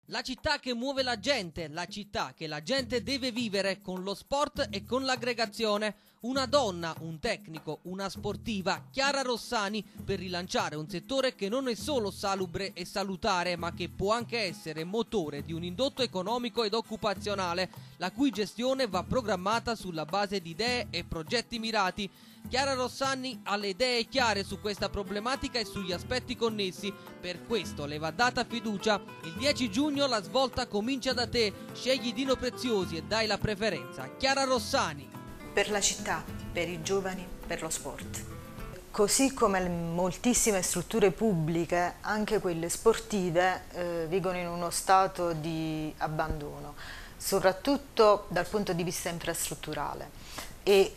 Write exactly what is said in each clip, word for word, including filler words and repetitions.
La città che muove la gente, la città che la gente deve vivere con lo sport e con l'aggregazione. Una donna, un tecnico, una sportiva, Chiara Rossani, per rilanciare un settore che non è solo salubre e salutare, ma che può anche essere motore di un indotto economico ed occupazionale, la cui gestione va programmata sulla base di idee e progetti mirati. Chiara Rossani ha le idee chiare su questa problematica e sugli aspetti connessi, per questo le va data fiducia. Il dieci giugno la svolta comincia da te, scegli Dino Preziosi e dai la preferenza. Chiara Rossani. Per la città, per i giovani, per lo sport. Così come moltissime strutture pubbliche, anche quelle sportive eh, vivono in uno stato di abbandono, soprattutto dal punto di vista infrastrutturale. E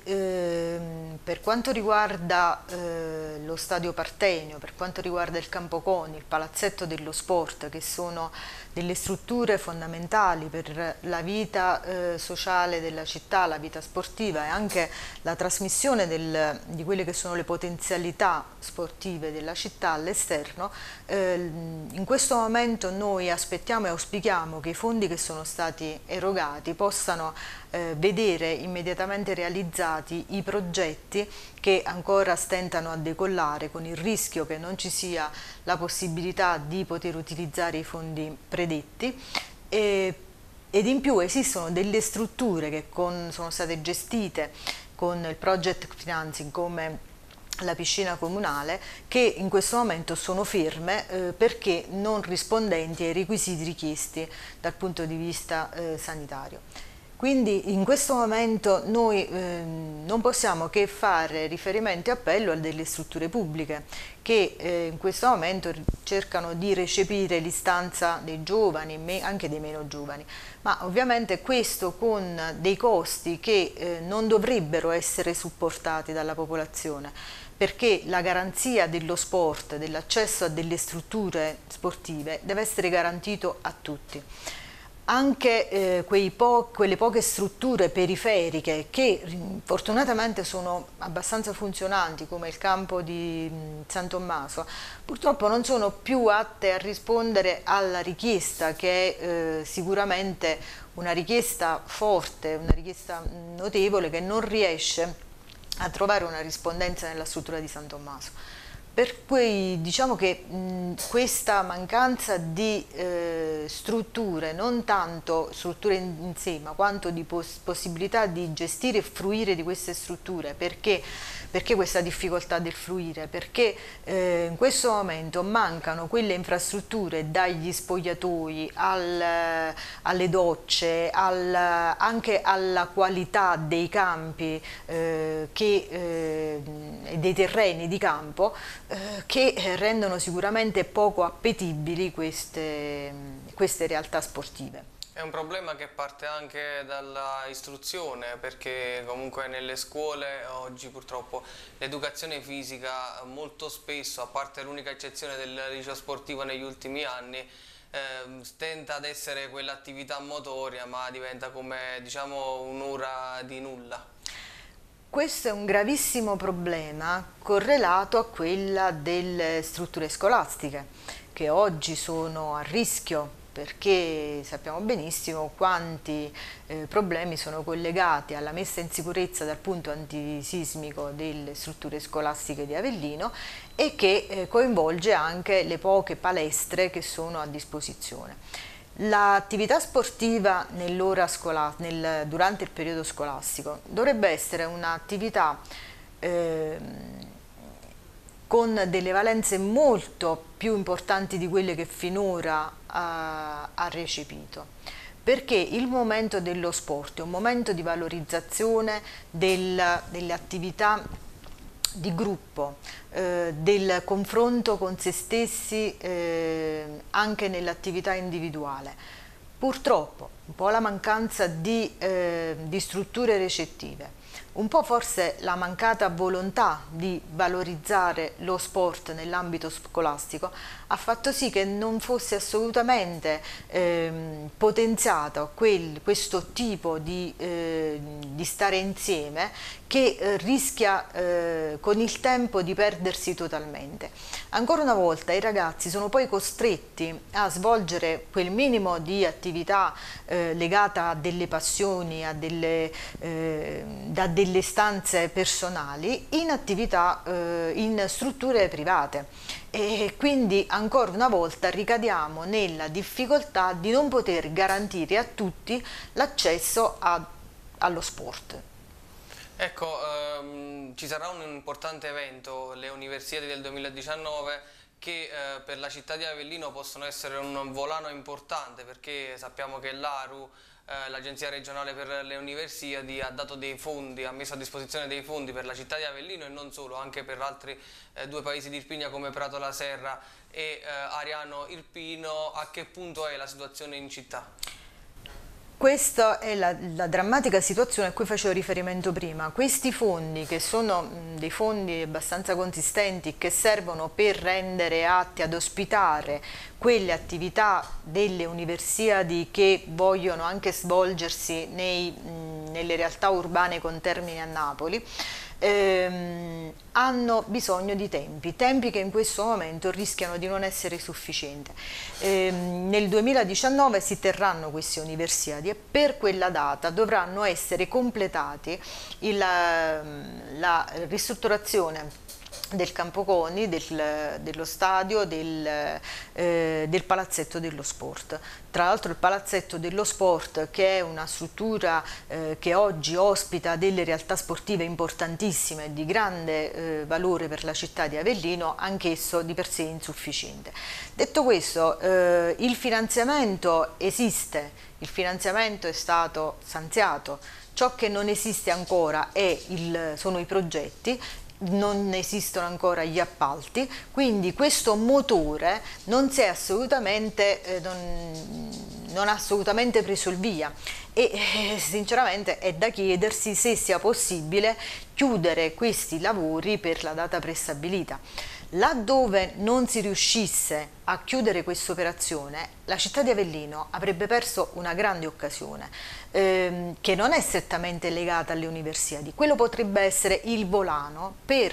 ehm, per quanto riguarda eh, lo stadio Partenio, per quanto riguarda il Campo Coni, il Palazzetto dello Sport, che sono delle strutture fondamentali per la vita eh, sociale della città, la vita sportiva e anche la trasmissione del, di quelle che sono le potenzialità sportive della città all'esterno, eh, in questo momento noi aspettiamo e auspichiamo che i fondi che sono stati erogati possano eh, vedere immediatamente realizzati i progetti che ancora stentano a decollare, con il rischio che non ci sia la possibilità di poter utilizzare i fondi predetti. E, ed in più esistono delle strutture che con, sono state gestite con il project financing, come la piscina comunale, che in questo momento sono ferme eh, perché non rispondenti ai requisiti richiesti dal punto di vista eh, sanitario. Quindi in questo momento noi eh, non possiamo che fare riferimento e appello a delle strutture pubbliche che eh, in questo momento cercano di recepire l'istanza dei giovani, anche dei meno giovani, ma ovviamente questo con dei costi che eh, non dovrebbero essere supportati dalla popolazione, perché la garanzia dello sport, dell'accesso a delle strutture sportive deve essere garantito a tutti. Anche eh, quei po quelle poche strutture periferiche che fortunatamente sono abbastanza funzionanti, come il campo di mh, San Tommaso, purtroppo non sono più atte a rispondere alla richiesta, che è eh, sicuramente una richiesta forte, una richiesta notevole, che non riesce a trovare una rispondenza nella struttura di San Tommaso. Per cui diciamo che mh, questa mancanza di eh, strutture, non tanto strutture in, in sé, ma quanto di pos possibilità di gestire e fruire di queste strutture, perché, perché questa difficoltà del fruire? Perché eh, in questo momento mancano quelle infrastrutture, dagli spogliatoi al, alle docce, al, anche alla qualità dei campi eh, che, eh, dei terreni di campo, che rendono sicuramente poco appetibili queste, queste realtà sportive. È un problema che parte anche dalla istruzione, perché comunque nelle scuole oggi purtroppo l'educazione fisica molto spesso, a parte l'unica eccezione del liceo sportivo negli ultimi anni, eh, tenta ad essere quell'attività motoria, ma diventa come, diciamo, un'ora di nulla. Questo è un gravissimo problema correlato a quella delle strutture scolastiche, che oggi sono a rischio, perché sappiamo benissimo quanti eh, problemi sono collegati alla messa in sicurezza dal punto antisismico delle strutture scolastiche di Avellino, e che eh, coinvolge anche le poche palestre che sono a disposizione. L'attività sportiva nell'ora nel, durante il periodo scolastico dovrebbe essere un'attività eh, con delle valenze molto più importanti di quelle che finora ha, ha recepito, perché il momento dello sport è un momento di valorizzazione del, delle attività di gruppo, eh, del confronto con se stessi eh, anche nell'attività individuale. Purtroppo un po' la mancanza di, eh, di strutture recettive, un po' forse la mancata volontà di valorizzare lo sport nell'ambito scolastico ha fatto sì che non fosse assolutamente ehm, potenziato quel, questo tipo di, eh, di stare insieme che eh, rischia eh, con il tempo di perdersi totalmente. Ancora una volta i ragazzi sono poi costretti a svolgere quel minimo di attività eh, legata a delle passioni, a delle, eh, da delle stanze personali in attività, eh, in strutture private. E quindi ancora una volta ricadiamo nella difficoltà di non poter garantire a tutti l'accesso allo sport. Ecco, ehm, ci sarà un importante evento, le Universiadi del duemiladiciannove, che eh, per la città di Avellino possono essere un volano importante, perché sappiamo che l'A R U, eh, l'Agenzia regionale per le Universiadi, ha dato dei fondi, ha messo a disposizione dei fondi per la città di Avellino e non solo, anche per altri eh, due paesi di Irpinia come Prato la Serra e eh, Ariano Irpino. A che punto è la situazione in città? Questa è la, la drammatica situazione a cui facevo riferimento prima. Questi fondi, che sono mh, dei fondi abbastanza consistenti, che servono per rendere atti ad ospitare quelle attività delle Universiadi che vogliono anche svolgersi nei, mh, nelle realtà urbane contermini a Napoli, ehm, hanno bisogno di tempi, tempi che in questo momento rischiano di non essere sufficienti. Ehm, nel duemiladiciannove si terranno queste Universiadi e per quella data dovranno essere completati il, la ristrutturazione del Campo Coni, del, dello stadio, del, eh, del palazzetto dello sport. Tra l'altro il palazzetto dello sport, che è una struttura eh, che oggi ospita delle realtà sportive importantissime di grande eh, valore per la città di Avellino, anch'esso di per sé insufficiente. Detto questo, eh, il finanziamento esiste, il finanziamento è stato stanziato, ciò che non esiste ancora è il, sono i progetti. Non esistono ancora gli appalti, quindi questo motore non si è assolutamente, eh, non, non ha assolutamente preso il via e eh, sinceramente è da chiedersi se sia possibile chiudere questi lavori per la data prestabilita. Laddove non si riuscisse a chiudere questa operazione, la città di Avellino avrebbe perso una grande occasione ehm, che non è strettamente legata alle Universiadi. Quello potrebbe essere il volano per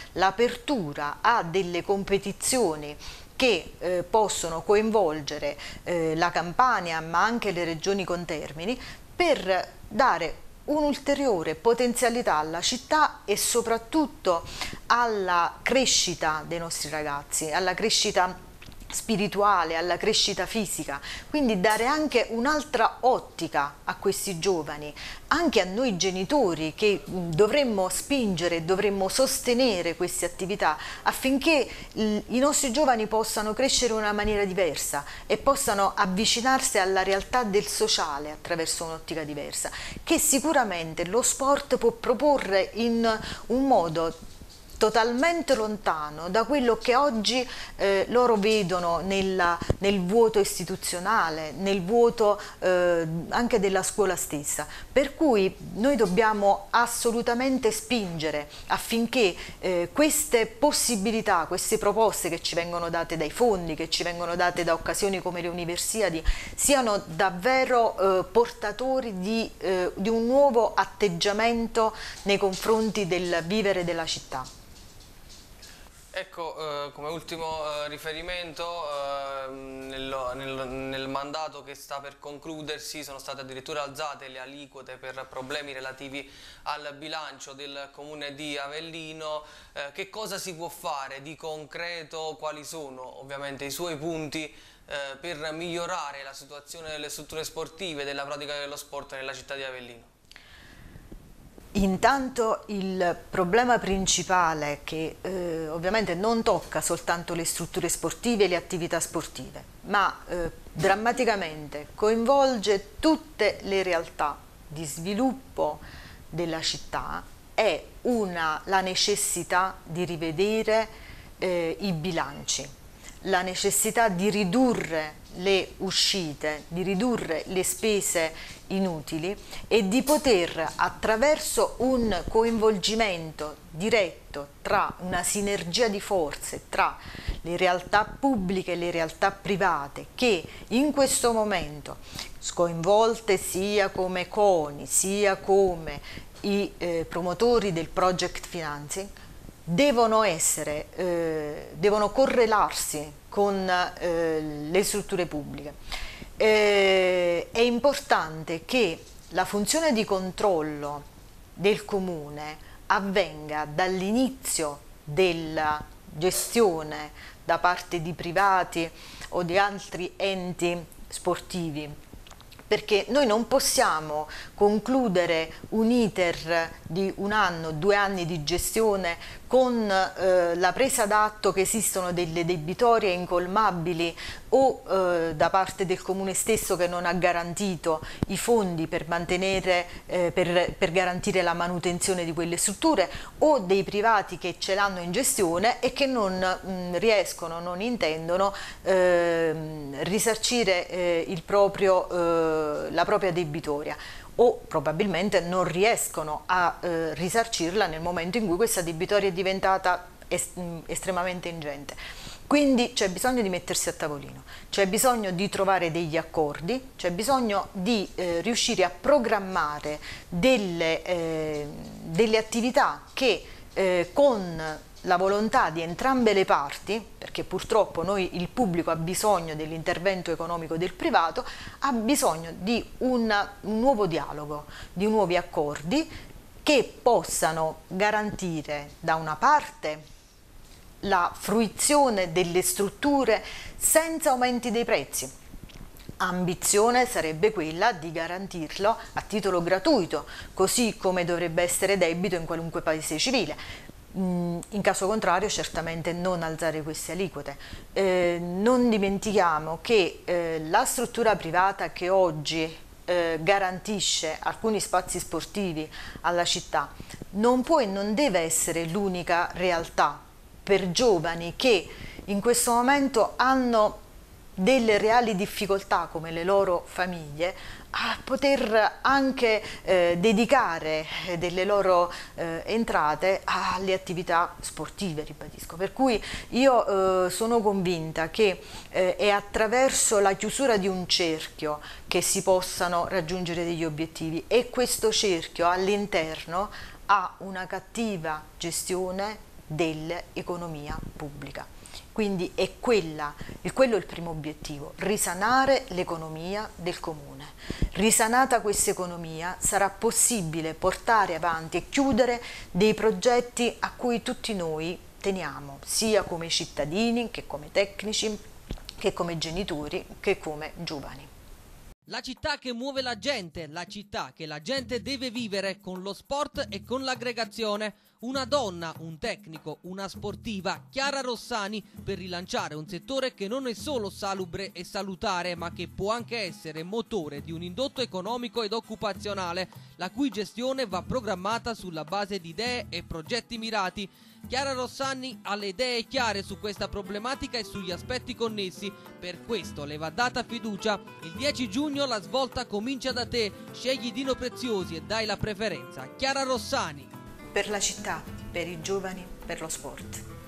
l'apertura a delle competizioni che eh, possono coinvolgere eh, la Campania ma anche le regioni contermini, per dare un'ulteriore potenzialità alla città e soprattutto alla crescita dei nostri ragazzi, alla crescita spirituale, alla crescita fisica, quindi dare anche un'altra ottica a questi giovani, anche a noi genitori che dovremmo spingere, dovremmo sostenere queste attività affinché i nostri giovani possano crescere in una maniera diversa e possano avvicinarsi alla realtà del sociale attraverso un'ottica diversa, che sicuramente lo sport può proporre in un modo totalmente lontano da quello che oggi eh, loro vedono nella, nel vuoto istituzionale, nel vuoto eh, anche della scuola stessa. Per cui noi dobbiamo assolutamente spingere affinché eh, queste possibilità, queste proposte che ci vengono date dai fondi, che ci vengono date da occasioni come le Universiadi, siano davvero eh, portatori di, eh, di un nuovo atteggiamento nei confronti del vivere della città. Ecco, eh, come ultimo eh, riferimento, eh, nel, nel, nel mandato che sta per concludersi sono state addirittura alzate le aliquote per problemi relativi al bilancio del comune di Avellino. Eh, che cosa si può fare di concreto? Quali sono ovviamente i suoi punti eh, per migliorare la situazione delle strutture sportive e della pratica dello sport nella città di Avellino? Intanto il problema principale, che eh, ovviamente non tocca soltanto le strutture sportive e le attività sportive, ma eh, drammaticamente coinvolge tutte le realtà di sviluppo della città, è una, la necessità di rivedere eh, i bilanci, la necessità di ridurre le uscite, di ridurre le spese inutili e di poter, attraverso un coinvolgimento diretto tra una sinergia di forze tra le realtà pubbliche e le realtà private che in questo momento coinvolte sia come CONI sia come i eh, promotori del project financing devono essere, eh, devono correlarsi con eh, le strutture pubbliche. Eh, è importante che la funzione di controllo del comune avvenga dall'inizio della gestione da parte di privati o di altri enti sportivi, perché noi non possiamo concludere un iter di un anno, due anni di gestione con eh, la presa d'atto che esistono delle debitorie incolmabili o eh, da parte del comune stesso che non ha garantito i fondi per mantenere, eh, per, per garantire la manutenzione di quelle strutture, o dei privati che ce l'hanno in gestione e che non mh, riescono, non intendono eh, risarcire eh, il proprio, eh, la propria debitoria, o probabilmente non riescono a eh, risarcirla nel momento in cui questa debitoria è diventata est estremamente ingente. Quindi c'è bisogno di mettersi a tavolino, c'è bisogno di trovare degli accordi, c'è bisogno di eh, riuscire a programmare delle, eh, delle attività che eh, con la volontà di entrambe le parti, perché purtroppo noi, il pubblico ha bisogno dell'intervento economico del privato, ha bisogno di una, un nuovo dialogo, di nuovi accordi che possano garantire da una parte la fruizione delle strutture senza aumenti dei prezzi. Ambizione sarebbe quella di garantirlo a titolo gratuito, così come dovrebbe essere debito in qualunque paese civile. In caso contrario certamente non alzare queste aliquote. Eh, non dimentichiamo che eh, la struttura privata che oggi eh, garantisce alcuni spazi sportivi alla città non può e non deve essere l'unica realtà per giovani che in questo momento hanno delle reali difficoltà come le loro famiglie a poter anche eh, dedicare delle loro eh, entrate alle attività sportive, ribadisco. Per cui io eh, sono convinta che eh, è attraverso la chiusura di un cerchio che si possano raggiungere degli obiettivi, e questo cerchio all'interno ha una cattiva gestione dell'economia pubblica. Quindi è quella, quello è il primo obiettivo, risanare l'economia del comune. Risanata questa economia sarà possibile portare avanti e chiudere dei progetti a cui tutti noi teniamo, sia come cittadini, che come tecnici, che come genitori, che come giovani. La città che muove la gente, la città che la gente deve vivere con lo sport e con l'aggregazione. Una donna, un tecnico, una sportiva, Chiara Rossani, per rilanciare un settore che non è solo salubre e salutare, ma che può anche essere motore di un indotto economico ed occupazionale, la cui gestione va programmata sulla base di idee e progetti mirati. Chiara Rossani ha le idee chiare su questa problematica e sugli aspetti connessi, per questo le va data fiducia. Il dieci giugno la svolta comincia da te, scegli Dino Preziosi e dai la preferenza. Chiara Rossani. Per la città, per i giovani, per lo sport.